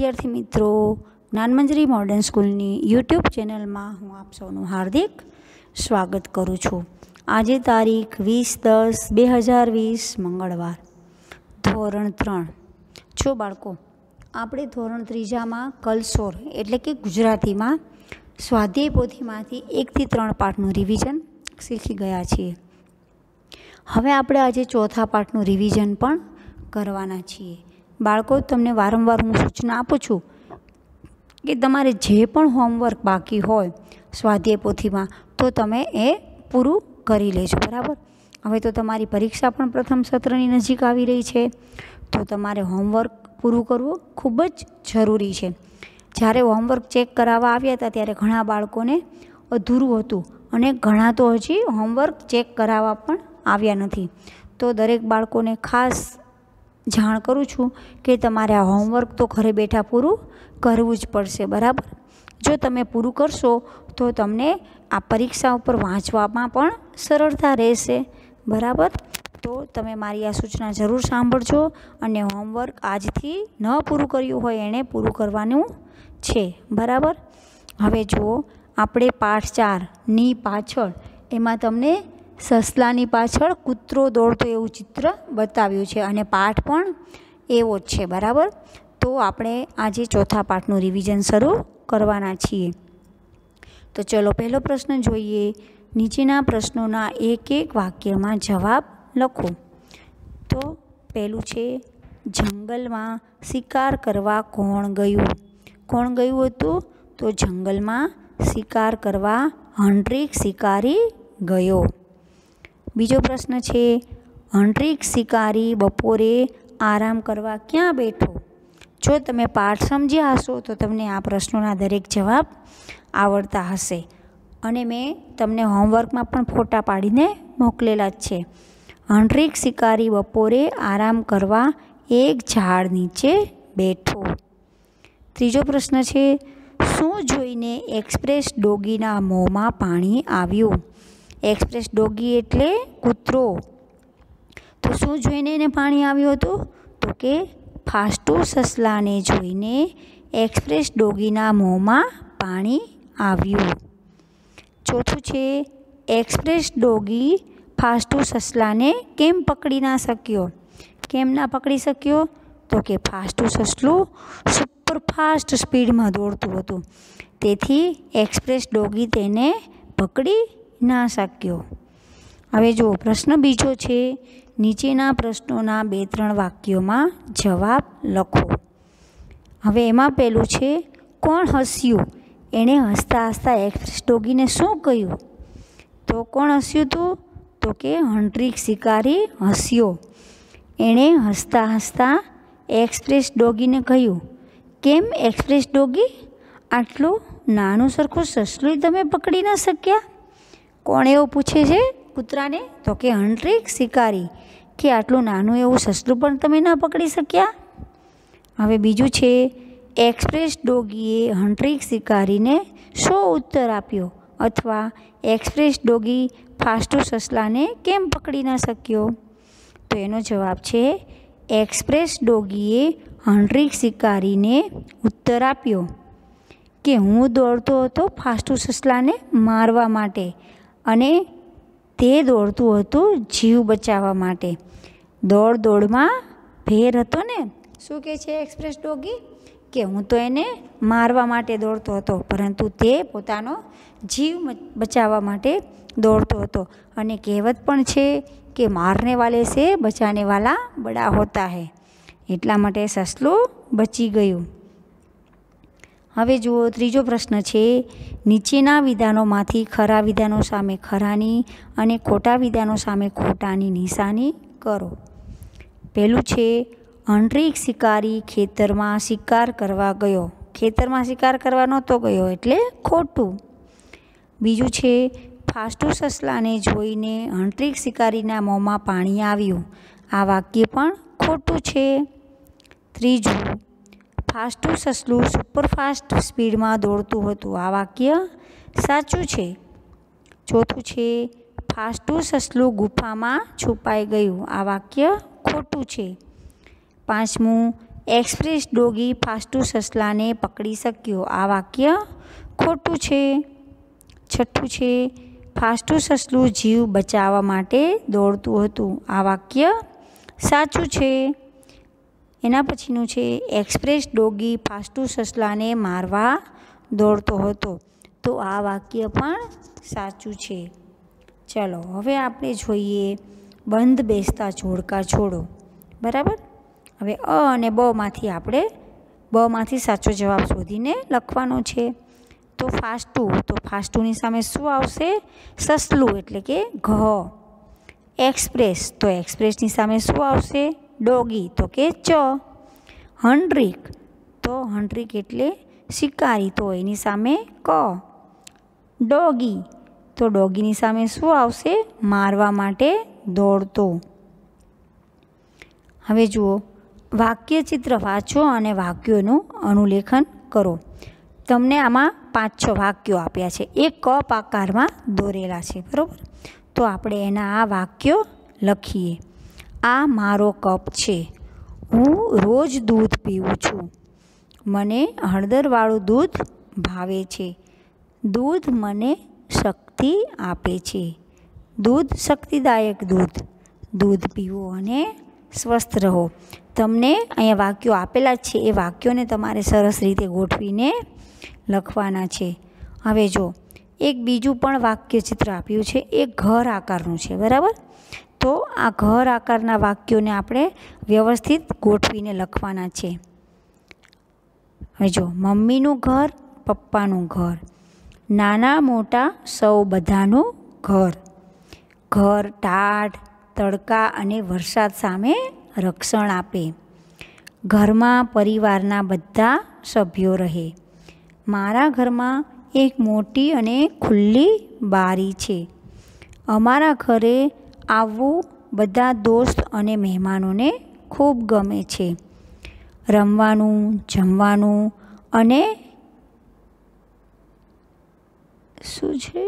विद्यार्थी मित्रों, ज्ञानमंजरी मॉडर्न स्कूलनी यूट्यूब चेनल में हूँ आप सौનું हार्दिक स्वागत करूँ छूँ। आज तारीख 20/10/2020 मंगलवार, धोरण 3। जो बाळको આપણે ધોરણ 3 કલસોર એટલે કે ગુજરાતીમાં સ્વાધ્યાય પોથીમાંથી 1 થી 3 પાઠનું રિવિઝન શીખી ગયા છીએ। હવે આપણે આજે ચોથા પાઠનું રિવિઝન પણ કરવાના છીએ। બાળકો, તમને વારંવાર હું સૂચના આપું છું કે તમારે જે પણ હોમવર્ક બાકી હોય સ્વાધ્યાય પોથીમાં તો તમે એ પૂરું કરી લેજો, બરાબર। હવે તો તમારી પરીક્ષા પણ પ્રથમ સત્રની નજીક આવી રહી છે, તો તમારે હોમવર્ક પૂરું કરવું ખૂબ જ જરૂરી છે। જ્યારે હોમવર્ક ચેક કરાવવા આવ્યા હતા ત્યારે ઘણા બાળકોને અધૂરું હતું અને ઘણા તો હજી હોમવર્ક ચેક કરાવવા પણ આવ્યા નથી। તો દરેક બાળકોને ખાસ જાણ કરું છું કે તમારે આ હોમવર્ક તો ઘરે બેઠા પૂરું કરવું જ પડશે, બરાબર। જો તમે પૂરું કરશો તો તમને આ પરીક્ષા ઉપર વાંચવામાં પણ સરળતા રહેશે, બરાબર। તો તમે મારી આ સૂચના જરૂર સાંભળજો અને હોમવર્ક આજથી ન પૂરું કર્યું હોય એણે પૂરું કરવાનું છે, બરાબર। હવે જુઓ, આપણે પાઠ 4ની પાછળ એમાં તમને સસલાની પાછળ કૂતરો દોડતો એવું ચિત્ર બતાવ્યું છે અને પાઠ પણ એવો જ છે, બરાબર। તો આપણે આજે ચોથા પાઠનું રિવિઝન શરૂ કરવાના છીએ। તો ચલો પહેલો પ્રશ્ન જોઈએ। નીચેના પ્રશ્નોના એક એક વાક્યમાં જવાબ લખો। તો પહેલું છે, જંગલમાં શિકાર કરવા કોણ ગયું? કોણ ગયું હતું? તો જંગલમાં શિકાર કરવા હંટ્રીક શિકારી ગયો। બીજો પ્રશ્ન છે, હંટ્રીક શિકારી બપોરે આરામ કરવા ક્યાં બેઠો? જો તમે પાઠ સમજ્યા હશો તો તમને આ પ્રશ્નોના દરેક જવાબ આવડતા હશે અને મેં તમને હોમવર્કમાં પણ ફોટા પાડીને મોકલેલા જ છે। હંટ્રીક શિકારી બપોરે આરામ કરવા એક ઝાડ નીચે બેઠો। ત્રીજો પ્રશ્ન છે, શું જોઈને એક્સપ્રેસ ડોગીના મોંમાં પાણી આવ્યું? એક્સપ્રેસ ડોગી એટલે કૂતરો। તો શું જોઈને એને પાણી આવ્યું હતું? તો કે ફાસ્ટુ સસલાને જોઈને એક્સપ્રેસ ડોગીના મોંમાં પાણી આવ્યું। ચોથું છે, એક્સપ્રેસ ડોગી ફાસ્ટુ સસલાને કેમ પકડી ના શક્યો? કેમ ના પકડી શક્યો? તો કે ફાસ્ટુ સસલું સુપરફાસ્ટ સ્પીડમાં દોડતું હતું, તેથી એક્સપ્રેસ ડોગી તેને પકડી ના શક્યો। હવે જુઓ, પ્રશ્ન બીજો છે, નીચેના પ્રશ્નોના 2-3 વાક્યોમાં જવાબ લખો। હવે એમાં પહેલું છે, કોણ હસ્યું? એણે હસતા હસતા એક્સપ્રેસ ડોગીને શું કહ્યું? તો કોણ હસ્યું હતું? તો કે હંટ્રીક શિકારી હસ્યો। એણે હસતા હસતા એક્સપ્રેસ ડોગીને કહ્યું, કેમ એક્સપ્રેસ ડોગી, આટલું નાનું સરખું સસલું તમે પકડી ના શક્યા? કોણ એવું પૂછે છે કૂતરાને? તો કે હંટ્રીક શિકારી, કે આટલું નાનું એવું સસલું પણ તમે ના પકડી શક્યા? હવે બીજું છે, એક્સપ્રેસ ડોગીએ હંટ્રીક શિકારીને શો ઉત્તર આપ્યો? અથવા એક્સપ્રેસ ડોગી ફાસ્ટુ સસલાને કેમ પકડી ના શક્યો? તો એનો જવાબ છે, એક્સપ્રેસ ડોગીએ હંટ્રીક શિકારીને ઉત્તર આપ્યો કે હું દોડતો હતો ફાસ્ટુ સસલાને મારવા માટે અને તે દોડતું હતું જીવ બચાવવા માટે। દોડમાં ભેર હતો ને? શું કહે છે એક્સપ્રેસ ડોગી? કે હું તો એને મારવા માટે દોડતો હતો, પરંતુ તે પોતાનો જીવ બચાવવા માટે દોડતો હતો। અને કહેવત પણ છે કે મારને વાલે સે બચાને વાલા બડા હોતા હૈ, એટલા માટે સસલું બચી ગયું। હવે જુઓ, ત્રીજો પ્રશ્ન છે, નીચેના વિધાનોમાંથી ખરા વિધાનો સામે ખરાની અને ખોટા વિધાનો સામે ખોટાની નિશાની કરો। પહેલું છે, હંટ્રીક શિકારી ખેતરમાં શિકાર કરવા ગયો। ખેતરમાં શિકાર કરવા નહોતો ગયો એટલે ખોટું। બીજું છે, ફાસ્ટુ સસલાને જોઈને હંટ્રીક શિકારીના મોંમાં પાણી આવ્યું। આ વાક્ય પણ ખોટું છે। ત્રીજું, ફાસ્ટુ સસલું સુપરફાસ્ટ સ્પીડમાં દોડતું હતું। આ વાક્ય સાચું છે। ચોથું છે, ફાસ્ટુ સસલું ગુફામાં છુપાઈ ગયું। આ વાક્ય ખોટું છે। પાંચમું, एक्सप्रेस डॉगी फास्टू ससलाने पकड़ी सक्यो। आ वाक्य खोटું છે। छठ्ठું છે फास्टू ससलुं जीव बचाववा माटे दौड़तुं हतुं। आ वाक्य साचुं छे। एना पछीनुं छे एक्सप्रेस डॉगी फास्टू ससलाने मारवा दौड़तो हतो। तो आ वाक्य पण साचुं छे। चलो हवे आपणे जोईए बंध बेसता जोड़का जोड़ो। बराबर। हवे अ अने ब मांथी आपणे ब मांथी साचो जवाब शोधीने लखवानो छे। तो फास्टू, तो फास्टूनी सामे शुं आवशे? ससलुं एटले के घ। एक्सप्रेस, तो एक्सप्रेसनी सामे शुं आवशे? डॉगी, तो के च। हंड्रीक, तो हंड्रीक एटले शिकारी, तो एनी सामे क। डॉगी, तो डॉगीनी सामे शुं आवशे? मारवा माटे दौड़तो। हवे जुओ वाक्यचित्र वाँचो अने वाक्योनुं अनुलेखन करो। तमने आमां 5-6 वाक्यो आप्या छे। एक कप आकारमां दोरेला छे। बरोबर। तो आपणे एना आ वाक्यो लखीए। आ मारो कप छे। हूँ रोज दूध पीऊं छुं। मने हळदरवाळुं दूध भावे छे। दूध मने शक्ति आपे छे। दूध शक्तिदायक दूध। दूध पीवो अने स्वस्थ रहो। तमने अहींया वाक्यो आपेला छे ए वाक्योने तमारे सरस रीते गोठवीने लखवाना छे। हवे जो एक बीजुं पण वाक्यचित्र आप्युं छे। एक घर आकारनुं छे। बराबर। तो आ घर आकारना वाक्योने आपणे व्यवस्थित गोठवीने लखवाना छे। हवे जो मम्मीनुं घर, पप्पानुं घर, नाना मोटा सौ बधानुं घर। घर टाढ, तड़का अने वरसाद सामे रक्षण आपे। घरमां परिवारना बधा सभ्यो रहे। मारा घरमां एक मोटी अने खुल्ली बारी छे। अमारा घरे आववुं बधा दोस्त अने मेहमानोने खूब गमे छे। रमवानुं, जमवानुं अने शुं छे?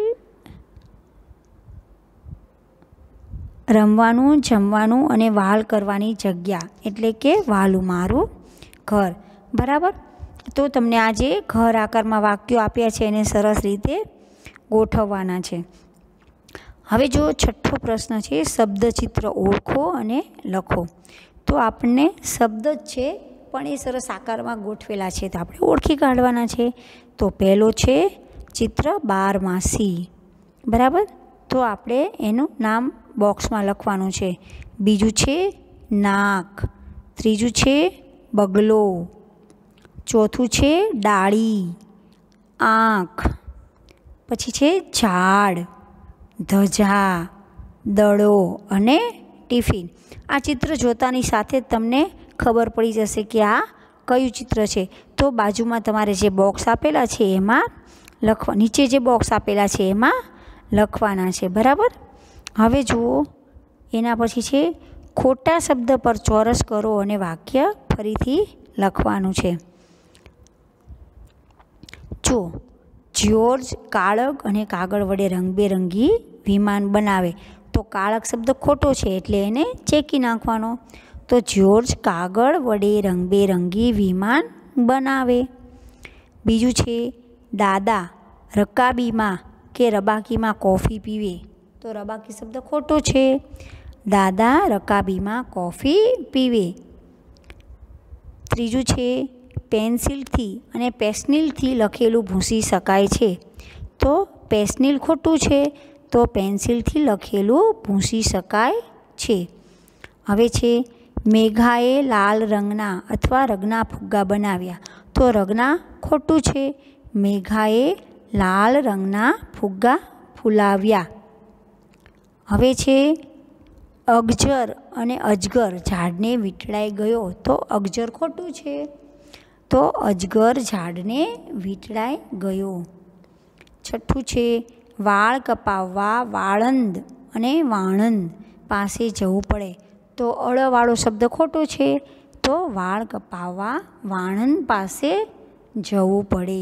रमवानुं, जमवानुं अने वाल करवानी जग्या एटले के वालुं मारुं घर। बराबर। तो तमने आजे घर आकारमां वाक्यो आप्या छे एने सरस रीते गोठववाना छे। हवे जो छठ्ठो प्रश्न छे शब्दचित्र ओळखो अने लखो। तो आपणे शब्द ज छे पण ए सरस आकारमां गोठवेला छे तो आपणे ओळखी काढवाना छे। तो पहेलो छे चित्र 12मासी। बराबर। तो आपणे एनुं नाम बॉक्समां लखवानुं छे। बीजुं छे नाक। त्रीजुं छे बगलो। चौथुं छे डाळी, आँख। पछी छे झाड़, धजा, दड़ो अने टिफिन। आ चित्र जोतानी साथे तमने खबर पड़ी जशे कि आ कयुं चित्र छे। तो बाजुमां तमारे जे बॉक्स आपेला छे एमां लखवा, नीचे जे बॉक्स आपेला छे एमां लखवाना छे। बराबर। हवे जुओ एना पछी छे खोटा शब्द पर चोरस करो अने वाक्य फरीथी लखवानुं छे। जो जॉर्ज काळक अने कागळ वडे रंगबेरंगी विमान बनावे। तो काळक शब्द खोटो छे एटले एने चेकी नाखवानो। तो जॉर्ज कागळ वडे रंगबेरंगी विमान बनावे। बीजुं छे दादा रकाबीमां के रबाकीमां कॉफी पीवे। तो रबाकी शब्द खोटो छे। दादा रकाबीमां कॉफी पीवे। त्रीजुं छे पेन्सिलथी अने पेन्सिलथी लखेलुं भूंसी शकाय छे। तो पेन्सिल खोटुं छे। तो पेन्सिलथी लखेलुं भूंसी शकाय छे। हवे छे मेघाए लाल रंगना अथवा रगना फुग्गा बनाव्या। तो रगना खोटुं छे। मेघाए लाल रंगना फुग्गा फुलाव्या। हवे छे अगजर अने अजगर झाड़ने वींटळाई गयो। तो अगजर खोटुं छे। तो अजगर झाड़ने वींटळाई गयो। छठ्ठुं छे वाळ कपाववा वाळंद अने वाणंद पासे जवुं पड़े। तो अळवाळो शब्द खोटो छे। तो वाळ कपाववा वाणंद पासे जवुं पड़े।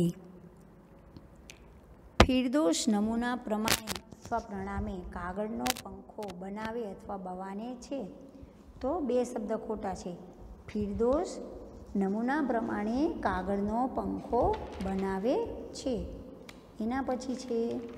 फिरदोस नमूना प्रमाणे अथवा प्रणामे कागळनो पंखो बनावे अथवा बवाने छे। तो बे शब्द खोटा छे। फिरदोस નમૂના પ્રમાણે કાગળનો પંખો બનાવે છે. એના પછી છે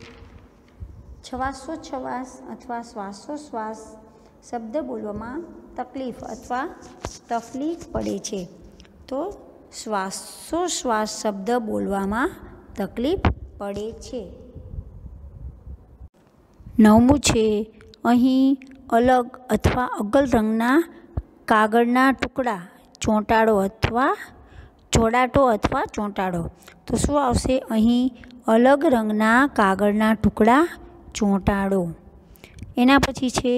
છવાસોછવાસ અથવા શ્વાસોશ્વાસ શબ્દ બોલવામાં તકલીફ અથવા તકલીફ પડે છે. તો શ્વાસોશ્વાસ શબ્દ બોલવામાં તકલીફ પડે છે. 9મું છે અહીં અલગ અથવા અગલ રંગના કાગળના ટુકડા ચોંટાડો અથવા જોડાટો અથવા ચોંટાડો. તો શું આવશે? અહીં અલગ રંગના કાગળના ટુકડા ચોંટાડો. એના પછી છે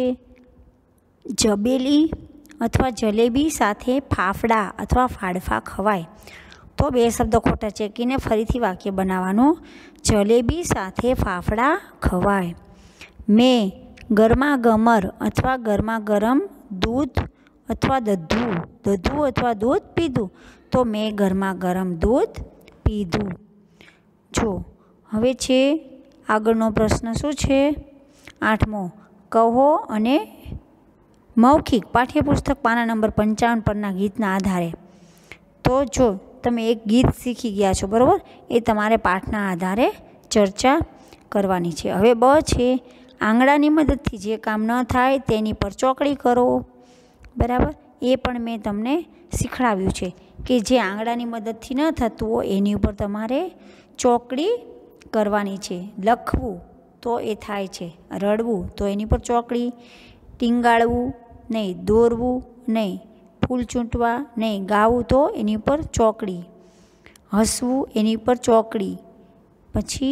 જબેલી અથવા જલેબી સાથે ફાફડા અથવા ફાડફા ખવાય. તો 2 શબ્દ ખોટા ચેકીને ફરીથી વાક્ય બનાવવાનું. જલેબી સાથે ફાફડા ખવાય. મેં ગરમા ગમર અથવા ગરમા ગરમ દૂધ અથવા દધું અથવા દૂધ પીધું. તો મેં ગરમા ગરમ દૂધ પીધું. જો હવે છે આગળનો પ્રશ્ન શું છે? 8મો, કહો અને મૌખિક પાઠ્યપુસ્તક પાના નંબર 55 પરના ગીતના આધારે. તો જો તમે એક ગીત શીખી ગયા છો, બરાબર, એ તમારે પાઠના આધારે ચર્ચા કરવાની છે. હવે બ છે આંગળાની મદદથી જે કામ ન થાય તેની પર ચોકડી કરો. બરાબર, એ પણ મેં તમને શીખવાડ્યું છે કે જે આંગળાની મદદથી ન થતું હોય એની ઉપર તમારે ચોકડી કરવાની છે. લખવું તો એ થાય છે, રડવું તો એની પર ચોકડી, ટીંગાળવું નહીં, દોરવું નહીં, ફૂલ ચૂંટવા નહીં, ગાવું તો એની ઉપર ચોકડી, હસવું એની ઉપર ચોકડી, પછી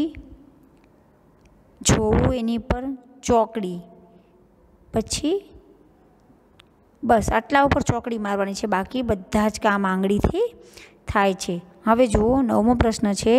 જોવું એની પર ચોકડી, પછી બસ આટલા ઉપર ચોકડી મારવાની છે. બાકી બધા જ કામ આંગળીથી થાય છે. હવે જુઓ 9મો પ્રશ્ન છે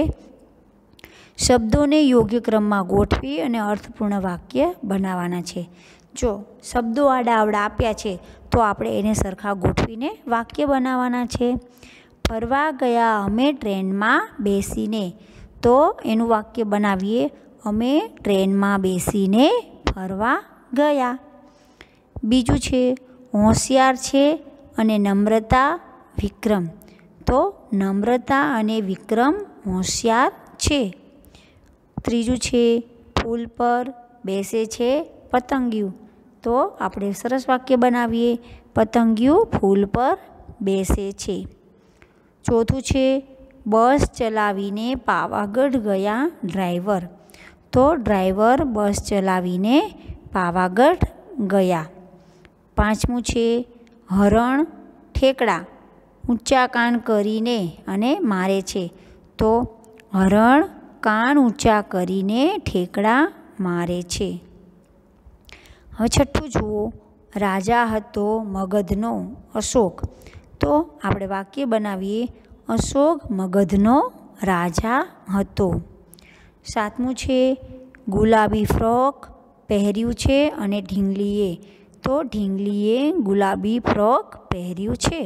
શબ્દોને યોગ્ય ક્રમમાં ગોઠવી અને અર્થપૂર્ણ વાક્ય બનાવવાના છે. જો શબ્દો આડા આપ્યા છે તો આપણે એને સરખા ગોઠવીને વાક્ય બનાવવાના છે. ફરવા ગયા અમે ટ્રેનમાં બેસીને. તો એનું વાક્ય બનાવીએ અમે ટ્રેનમાં બેસીને ફરવા ગયા. બીજું છે હોશિયાર છે અને નમ્રતા વિક્રમ. તો નમ્રતા અને વિક્રમ હોશિયાર છે. ત્રીજું છે ફૂલ પર બેસે છે પતંગિયું. તો આપણે સરસ વાક્ય બનાવીએ પતંગિયું ફૂલ પર બેસે છે. ચોથું છે બસ ચલાવીને પાવાગઢ ગયા ડ્રાઈવર. તો ડ્રાઈવર બસ ચલાવીને પાવાગઢ ગયા. 5મું છે હરણ ઠેકડા ઊંચા કાન કરીને અને મારે છે. તો હરણ કાન ઊંચા કરીને ઠેકડા મારે છે. હવે 6થું જુઓ રાજા હતો મગધનો અશોક. તો આપણે વાક્ય બનાવીએ અશોક મગધનો રાજા હતો. 7મું છે ગુલાબી ફ્રોક પહેર્યું છે અને ઢીંગલીએ. તો ઢીંગલીએ ગુલાબી ફ્રોક પહેર્યું છે.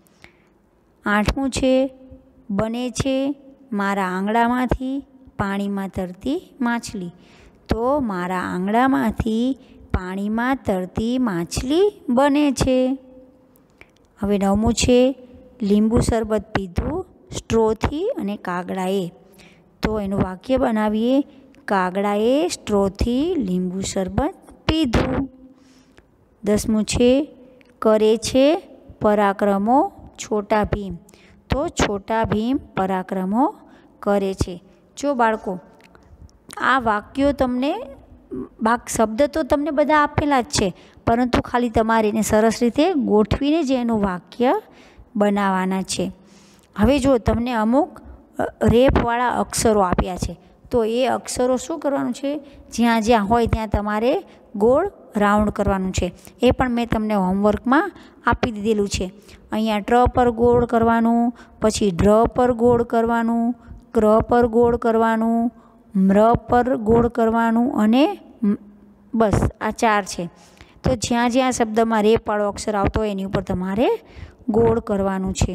8મું છે બને છે મારા આંગળામાંથી પાણીમાં તરતી માછલી. તો મારા આંગળામાંથી પાણીમાં તરતી માછલી બને છે. હવે 9મું છે લીંબુ શરબત પીધું સ્ટ્રોથી અને કાગડાએ. તો એનું વાક્ય બનાવીએ કાગડાએ સ્ટ્રોથી લીંબુ શરબત પીધું. 10મું છે કરે છે પરાક્રમો છોટા ભીમ. તો છોટા ભીમ પરાક્રમો કરે છે. જો બાળકો આ વાક્યો તમને શબ્દ તો તમને બધા આપેલા જ છે, પરંતુ ખાલી તમારે એને સરસ રીતે ગોઠવીને જ એનું વાક્ય બનાવવાના છે. હવે જો તમને અમુક રેફવાળા અક્ષરો આપ્યા છે તો એ અક્ષરો શું કરવાનું છે જ્યાં જ્યાં હોય ત્યાં તમારે ગોળ રાઉન્ડ કરવાનું છે. એ પણ મેં તમને હોમવર્કમાં આપી દીધેલું છે. અહીંયા ટ્ર પર ગોળ કરવાનું, પછી ડ્ર પર ગોળ કરવાનું, ક્ર પર ગોળ કરવાનું, મ્ર પર ગોળ કરવાનું અને બસ આ 4 છે. તો જ્યાં જ્યાં શબ્દમાં રેપવાળો અક્ષર આવતો હોય એની ઉપર તમારે ગોળ કરવાનું છે.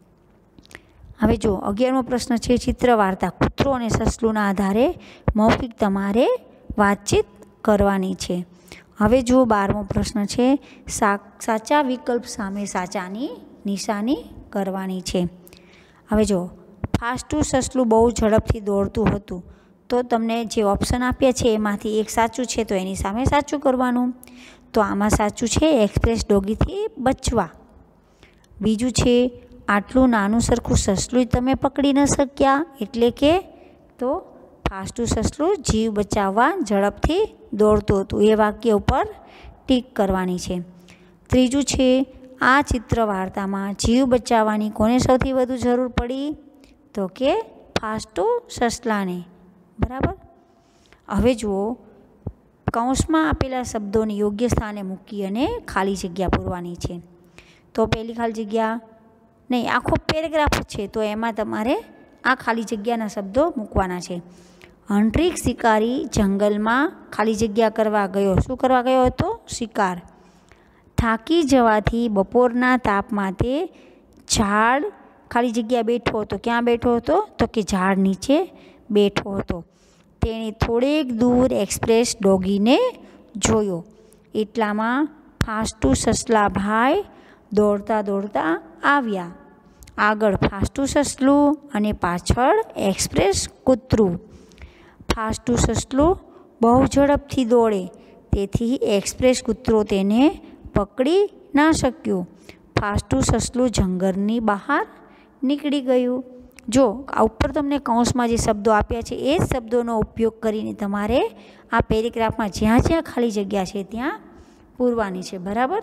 હવે જો 11મો પ્રશ્ન છે ચિત્ર વાર્તા કૂતરો અને સસલુંના આધારે મૌખિક તમારે વાતચીત કરવાની છે. હવે જો 12મો પ્રશ્ન છે સાચા વિકલ્પ સામે સાચાની નિશાની કરવાની છે। હવે જો ફાસ્ટું સસલું બહુ ઝડપથી દોડતું હતું, તો તમને જે ઓપ્શન આપ્યા છે એમાંથી એક સાચું છે તો એની સામે સાચું કરવાનું। તો આમાં સાચું છે એક્સપ્રેસ ડોગીથી બચવા। બીજું છે આટલું નાનું સરખું સસલું તમે પકડી ન શક્યા, એટલે કે તો ફાસ્ટું સસલું જીવ બચાવવા ઝડપથી દોડતું હતું, એ વાક્ય ઉપર ટીક કરવાની છે। ત્રીજું છે આ ચિત્ર વાર્તામાં જીવ બચાવવાની કોને સૌથી વધુ જરૂર પડી, તો કે ફાસ્ટું સસલાને, બરાબર। હવે જુઓ, કૌંસમાં આપેલા શબ્દોને યોગ્ય સ્થાને મૂકી અને ખાલી જગ્યા પૂરવાની છે। તો પહેલી ખાલી જગ્યા નહીં, આખો પેરેગ્રાફ છે, તો એમાં તમારે આ ખાલી જગ્યાના શબ્દો મૂકવાના છે। હંટ્રીક શિકારી જંગલમાં ખાલી જગ્યા કરવા ગયો, શું કરવા ગયો હતો, શિકાર। થાકી જવાથી બપોરના તાપમાં તે ઝાડ ખાલી જગ્યા બેઠો હતો, ક્યાં બેઠો હતો, તો કે ઝાડ નીચે બેઠો હતો। તેણે થોડેક દૂર એક્સપ્રેસ ડોગીને જોયો, એટલામાં ફાસ્ટું સસલાભાઈ દોડતા દોડતા આવ્યા। આગળ ફાસ્ટું સસલું અને પાછળ એક્સપ્રેસ કૂતરું। ફાસ્ટું સસલું બહુ ઝડપથી દોડે, તેથી એક્સપ્રેસ કૂતરો તેને પકડી ના શક્યો। ફાસ્ટું સસલું જંગલની બહાર નીકળી ગયું। જો આ ઉપર તમને કૌંસમાં જે શબ્દો આપ્યા છે એ જ શબ્દોનો ઉપયોગ કરીને તમારે આ પેરેગ્રાફમાં જ્યાં જ્યાં ખાલી જગ્યા છે ત્યાં પૂરવાની છે, બરાબર।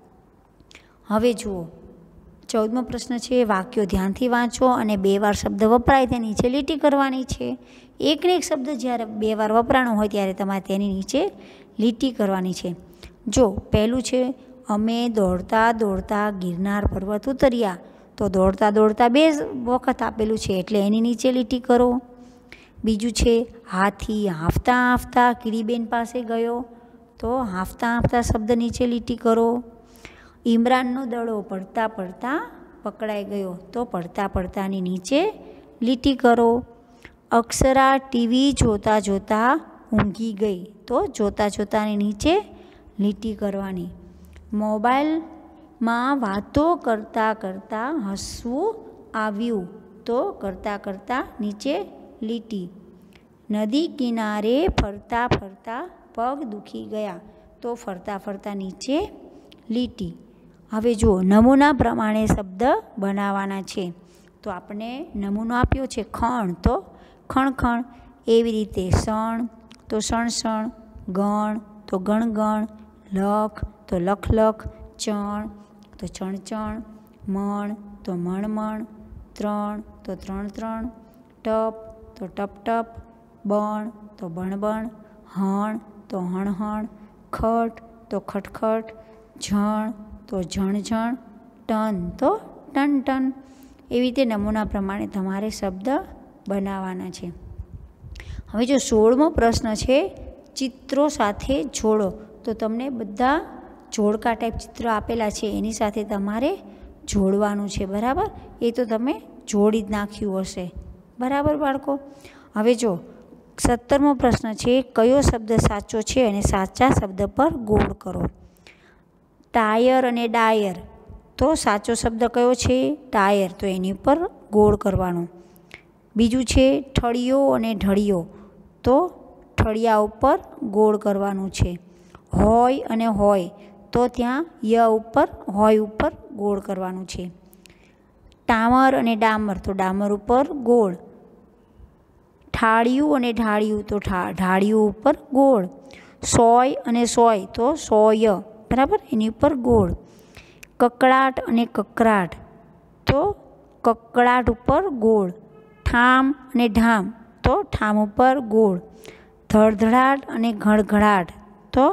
હવે જુઓ, 14મો પ્રશ્ન છે વાક્યો ધ્યાનથી વાંચો અને 2 વાર શબ્દ વપરાય તેની નીચે લીટી કરવાની છે। એકને એક શબ્દ જ્યારે 2 વાર વપરાનો હોય ત્યારે તમારે તેની નીચે લીટી કરવાની છે। જો પહેલું છે અમે દોડતા દોડતા ગિરનાર પર્વત ઉતર્યા, તો દોડતા દોડતા 2 વખત આપેલું છે એટલે એની નીચે લીટી કરો। બીજું છે હાથી હાંફતા હાંફતા કીડીબેન પાસે ગયો, તો હાંફતા હાંફતા શબ્દ નીચે લીટી કરો। ઇમરાનનો દડો પડતા પડતા પકડાઈ ગયો, તો પડતા પડતાની નીચે લીટી કરો। અક્ષરા ટીવી જોતા જોતા ઊંઘી ગઈ, તો જોતા જોતાની નીચે લીટી કરવાની। મોબાઈલમાં વાતો કરતાં કરતાં હસવું આવ્યું, તો કરતાં કરતાં નીચે લીટી। નદી કિનારે ફરતા ફરતા પગ દુખી ગયા, તો ફરતા ફરતા નીચે લીટી। હવે જુઓ, નમૂના પ્રમાણે શબ્દ બનાવવાના છે। તો આપણે નમૂનો આપ્યો છે ખણ, તો ખણખણ, એવી રીતે શણ તો શણશણ, ગણ તો ગણગણ, લખ તો લખલખ, ચણ તો ચણચણ, મણ તો મણમણ, ત્રણ તો ત્રણત્રણ, ટપ તો ટપટપ, બણ તો બણબણ, હણ તો હણહણ, ખટ તો ખટખટ, ઝણ તો ઝણઝણ, ટન તો ટનટન। એવી રીતે નમૂના પ્રમાણે તમારે શબ્દ બનાવવાના છે। હવે જો 16મો પ્રશ્ન છે ચિત્રો સાથે જોડો, તો તમને બધા જોડકા ટાઈપ ચિત્ર આપેલા છે એની સાથે તમારે જોડવાનું છે, બરાબર। એ તો તમે જોડી જ નાખ્યું હશે, બરાબર બાળકો। હવે જો 17મો પ્રશ્ન છે કયો શબ્દ સાચો છે અને સાચા શબ્દ પર ગોળ કરો। ટાયર અને ડાયર, તો સાચો શબ્દ કયો છે, ટાયર, તો એની ઉપર ગોળ કરવાનો। બીજું છે ઠળિયો અને ઢળિયો, તો ઠળિયા ઉપર ગોળ કરવાનું છે। હોય અને હોય, તો ત્યાં ય ઉપર હોય ઉપર ગોળ કરવાનું છે। ટામર અને ડામર, તો ડામર ઉપર ગોળ। ઠાળિયું અને ઢાળિયું, તો ઢાળિયું ઉપર ગોળ। સોય અને સોય, તો સોય, બરાબર, એની ઉપર ગોળ। કકળાટ અને કકરાટ, તો કકળાટ ઉપર ગોળ। ઠામ અને ઢામ, તો ઠામ ઉપર ગોળ। ધડધડાટ અને ઘડઘડાટ, તો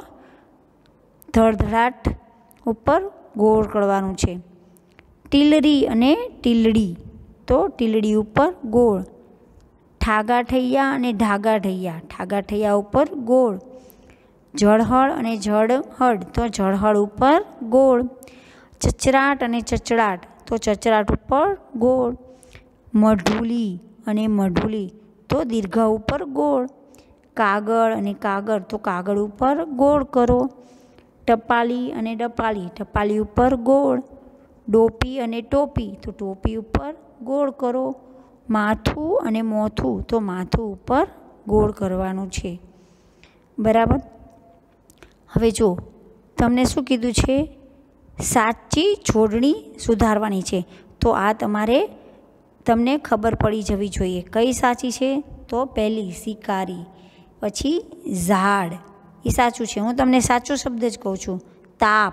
ધડધડાટ ઉપર ગોળ કરવાનું છે। ટીલરી અને ટીલડી, તો ટીલડી ઉપર ગોળ। ઠાગાઠૈયા અને ઢાગાઠૈયા, ઠાગાઠૈયા ઉપર ગોળ। જળહળ અને જળહળ, તો જળહળ ઉપર ગોળ। ચચરાટ અને ચચડાટ, તો ચચરાટ ઉપર ગોળ। મઢુલી અને મઢુલી, તો દીર્ઘ ઉપર ગોળ। કાગળ અને કાગળ, તો કાગળ ઉપર ગોળ કરો। ટપાલી અને ટપાલી, ટપાલી ઉપર ગોળ। ડોપી અને ટોપી તો ટોપી ઉપર ગોળ કરો. માથું અને મોથું તો માથું ઉપર ગોળ કરવાનું છે. બરાબર. હવે જો તમને શું કીધું છે, સાચી જોડણી સુધારવાની છે. તો આ તમને ખબર પડી જવી જોઈએ. કઈ સાચી છે? તો પહેલી શિકારી, પછી ઝાડ એ સાચું છે, હું તમને સાચો શબ્દ જ કહું છું. તાપ,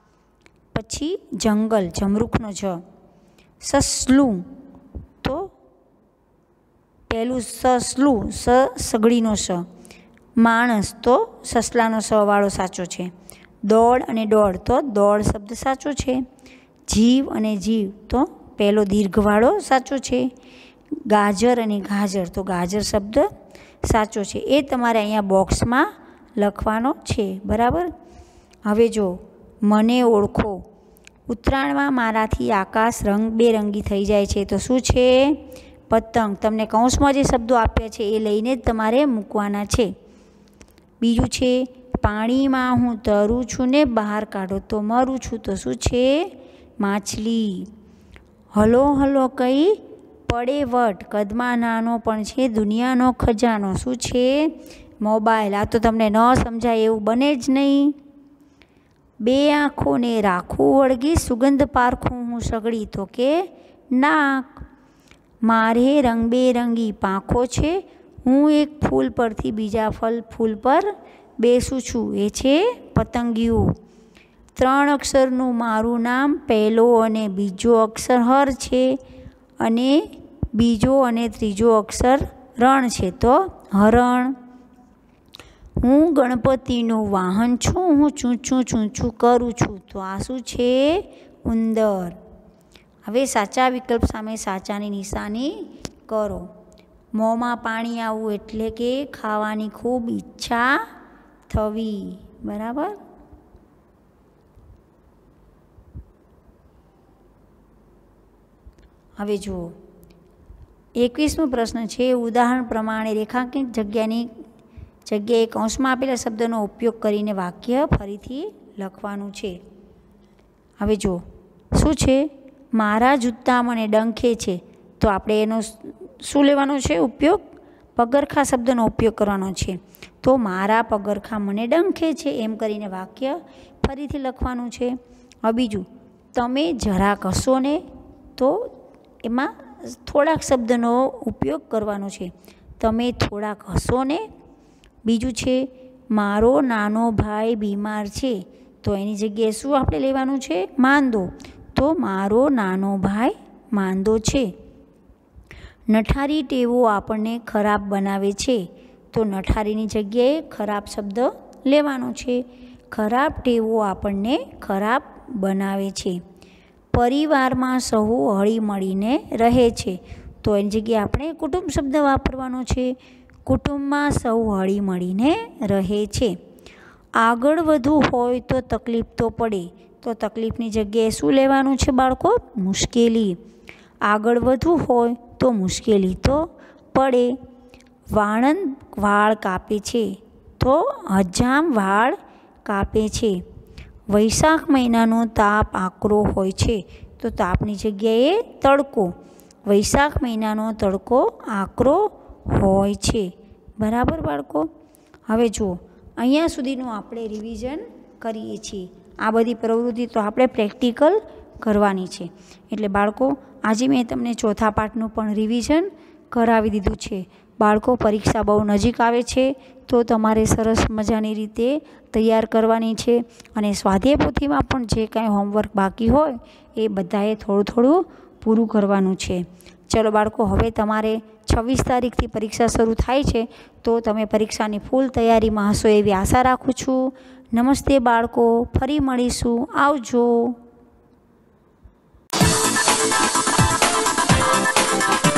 પછી જંગલ જમરૂખનો જ. સસલું તો પહેલું સસલું સગડીનો સ. માણસ તો સસલાનો સ વાળો સાચો છે. દોડ અને દોડ તો દોડ શબ્દ સાચો છે. જીવ અને જીવ તો પહેલો દીર્ઘવાળો સાચો છે. ગાજર અને ગાજર તો ગાજર શબ્દ સાચો છે. એ તમારે અહીંયા બોક્સમાં લખવાનો છે. બરાબર. હવે જો મને ઓળખો. ઉત્તરાયણમાં મારાથી આકાશ રંગબેરંગી થઈ જાય છે તો શું છે? પતંગ. તમને કૌંસમાં જે શબ્દો આપ્યા છે એ લઈને જ તમારે મૂકવાના છે. બીજું છે પાણીમાં હું તરું છું ને બહાર કાઢો તો મરું છું તો શું છે? માછલી. હલો હલો કઈ પડે વટ, કદમાં નાનો પણ છે દુનિયાનો ખજાનો. શું છે? મોબાઈલ. આ તો તમને ન સમજાય એવું બને જ નહીં. બે આંખોને રાખું વળગી, સુગંધ પારખું હું સગડી તો કે નાક. મારે રંગબેરંગી પાંખો છે, હું એક ફૂલ પરથી બીજા ફૂલ પર બેસું છું એ છે પતંગિયું. 3 અક્ષરનું મારું નામ, પહેલો અને બીજો અક્ષર હર છે અને બીજો અને ત્રીજો અક્ષર રણ છે તો હરણ. હું ગણપતિનું વાહન છું, હું ચૂંચું ચૂંચું કરું છું તો આ શું છે? ઉંદર. હવે સાચા વિકલ્પ સામે સાચાની નિશાની કરો. મોંમાં પાણી આવવું એટલે કે ખાવાની ખૂબ ઈચ્છા થવી. બરાબર. હવે જુઓ 21મો પ્રશ્ન છે. ઉદાહરણ પ્રમાણે રેખાંકિત જગ્યાએ કૌંસમાં આપેલા શબ્દનો ઉપયોગ કરીને વાક્ય ફરીથી લખવાનું છે. હવે જુઓ શું છે? મારા જૂતા મને ડંખે છે તો આપણે એનો શું લેવાનો છે ઉપયોગ? પગરખાં શબ્દનો ઉપયોગ કરવાનો છે. તો મારા પગરખાં મને ડંખે છે એમ કરીને વાક્ય ફરીથી લખવાનું છે. હવે બીજું, તમે જરાક હસો ને તો એમાં થોડાક શબ્દનો ઉપયોગ કરવાનો છે. તમે થોડાક હસો ને. બીજું છે મારો નાનો ભાઈ બીમાર છે તો એની જગ્યાએ શું આપણે લેવાનું છે? માંદો. તો મારો નાનો ભાઈ માંદો છે. નઠારી ટેવો આપણને ખરાબ બનાવે છે તો નઠારીની જગ્યાએ ખરાબ શબ્દ લેવાનો છે. ખરાબ ટેવો આપણને ખરાબ બનાવે છે. પરિવારમાં સહુ હળીમળીને રહે છે તો એની જગ્યાએ આપણે કુટુંબ શબ્દ વાપરવાનો છે. કુટુંબમાં સૌ હળીમળીને રહે છે. આગળ વધવું હોય તો તકલીફ તો પડે તો તકલીફની જગ્યાએ શું લેવાનું છે બાળકો? મુશ્કેલી. આગળ વધવું હોય તો મુશ્કેલી તો પડે. વાળંદ વાળ કાપે છે તો હજામ વાળ કાપે છે. વૈશાખ મહિનાનો તાપ આકરો હોય છે તો તાપની જગ્યાએ તડકો. વૈશાખ મહિનાનો તડકો આકરો હોય છે. બરાબર બાળકો. હવે જુઓ અહીંયા સુધીનું આપણે રિવિઝન કરીએ છીએ. આ બધી પ્રવૃત્તિ તો આપણે પ્રેક્ટિકલ કરવાની છે. એટલે બાળકો આજે મેં તમને ચોથા પાઠનું પણ રિવિઝન કરાવી દીધું છે. બાળકો પરીક્ષા બહુ નજીક આવે છે તો તમારે સરસ મજાની રીતે તૈયાર કરવાની છે. અને સ્વાધ્યાય પોથીમાં પણ જે કાંઈ હોમવર્ક બાકી હોય એ બધાએ થોડું થોડું પૂરું કરવાનું છે. ચલો બાળકો, હવે તમારે 26 તારીખથી પરીક્ષા શરૂ થાય છે તો તમે પરીક્ષાની ફૂલ તૈયારીમાં હશો એવી આશા રાખું છું. નમસ્તે બાળકો, ફરી મળીશું. આવજો.